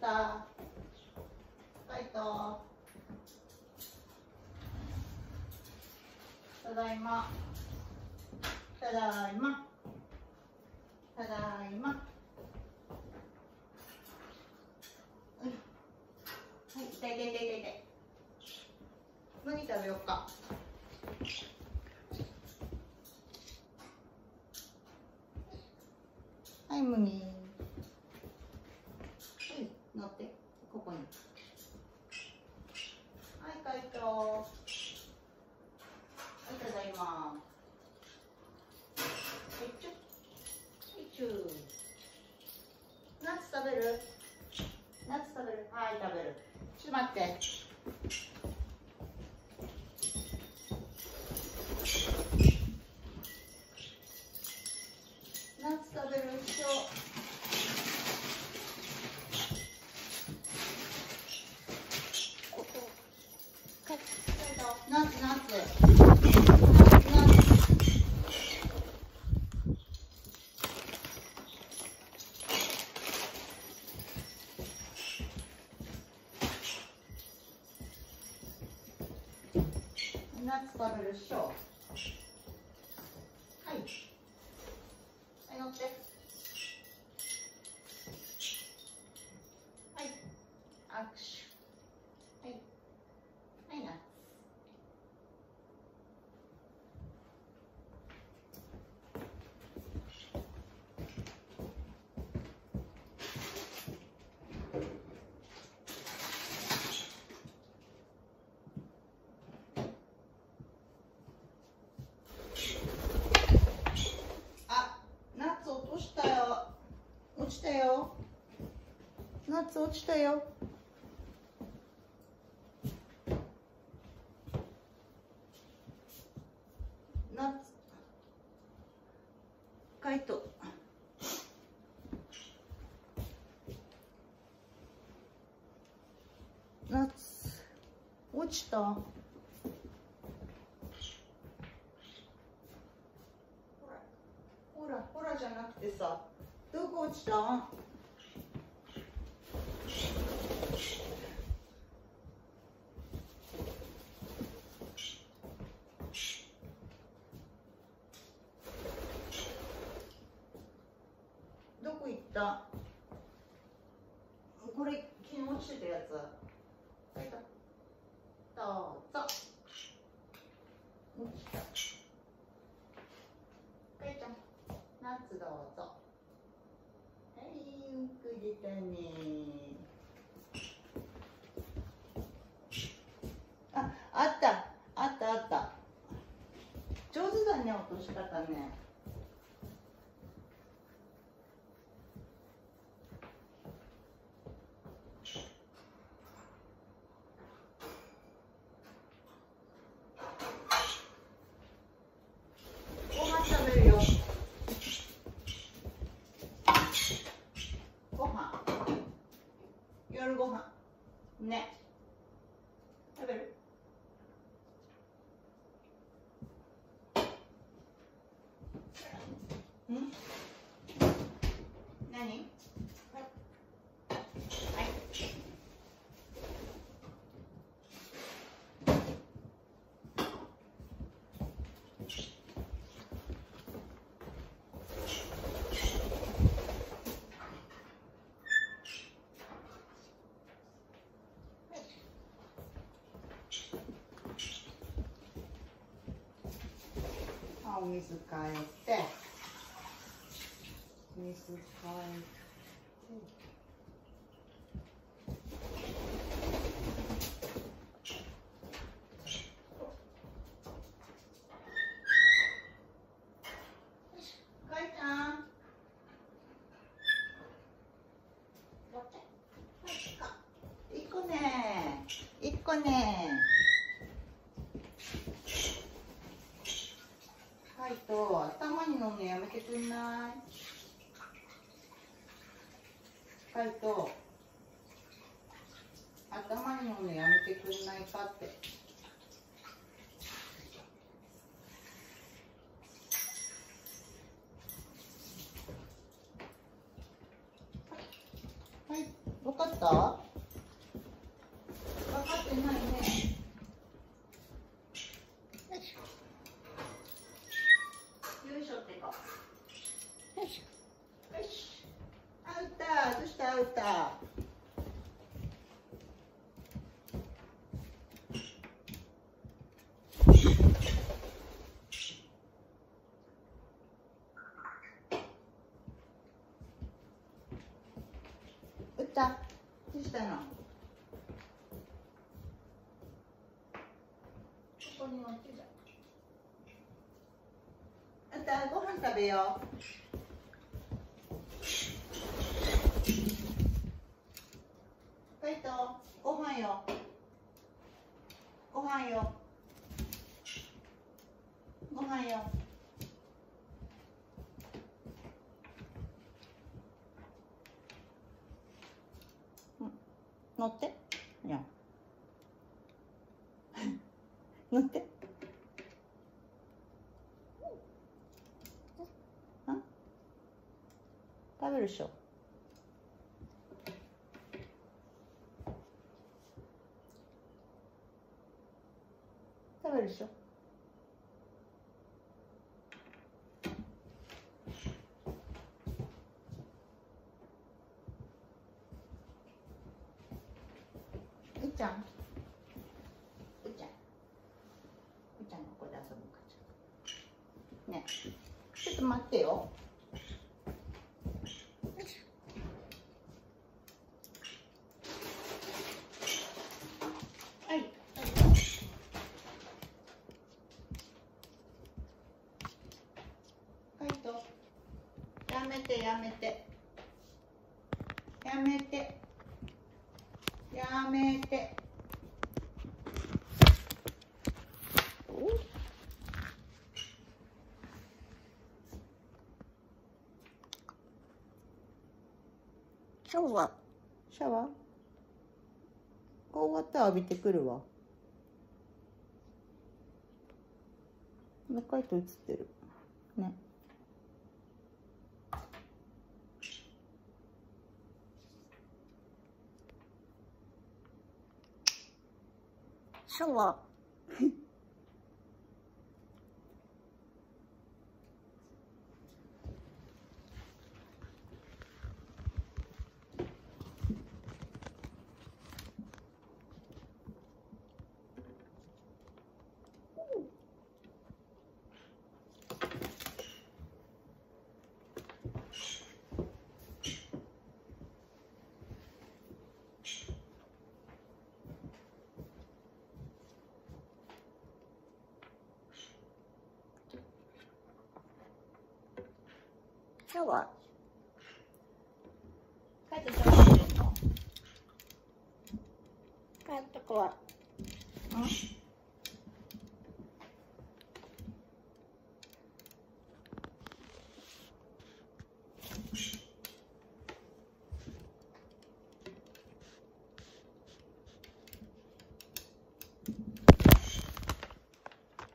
た。カイト。ただいま。ただいま。ただいま。はい、痛い痛い痛い痛い痛い。麦食べようか。はい、麦。はい、乗って、ここに。はい、カイト。はい、ただいま。はい、チュッ。はい、チュー。ナッツ食べる？ナッツ食べる？はい、食べる。ちょっと待って。ナッツ食べる人。ナッツナッツ。ナッツ食べるっしょ。はい。はい、乗って。はい。握手。はい。はい、ナッツ。落ちたよ。ナッツ落ちたよ。ナッツ。カイト。ナッツ。落ちた。ほら、ほらじゃなくてさ。どこ落ちた？どこ行った？これ昨日落ちてたやつ。はい、どうぞ。落ちた。かいちゃん、ナッツどうぞ。はい、よく出たね。あった、あったあった。上手だね、落とし方ね。ご飯食べるよ。ご飯。夜ご飯。ね。食べる？ん？何？はい。お水変えて、水変えて。かいちゃん。一個ね。一個ね。カイト、頭に飲むのやめてくんない？カイト、頭に飲むのやめてくんないかって。はい。 わかった？わかってないね。よいしょってか。よいしょ。よし。アウター、どうしたアウター。打った。どうしたの。ここに落ちた。あんたご飯食べよう。カイト、ご飯よ。ご飯よ。ご飯よ。乗って。いや。乗って。食べるでしょ。食べるでしょ。うっちゃん。うっちゃん。うっちゃんがここで遊ぶかちゃん。ね。ちょっと待ってよ。はい。カイト。やめてやめて。やめて。やめて。シャワー。シャワー。終わったら浴びてくるわ。カイト映ってる。ね。シャワー。シャワー。カイトシャワーしてんの？カイトこは。ん？